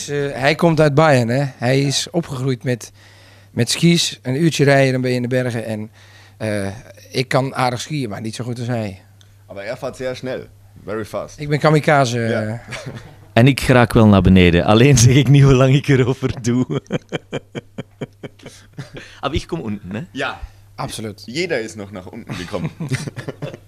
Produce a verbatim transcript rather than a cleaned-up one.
Uh, hij komt uit Bayern, hè. Hij is opgegroeid met, met skis. Een uurtje rijden, dan ben je in de bergen. En uh, ik kan aardig skiën, maar niet zo goed als hij. Maar er vaart zeer snel. Very fast. Ik ben kamikaze. Uh, ja. En ik raak wel naar beneden. Alleen zeg ik niet hoe lang ik erover doe. Maar ik kom unten, hè? Ja. Absoluut. Jeder is nog naar unten gekommen.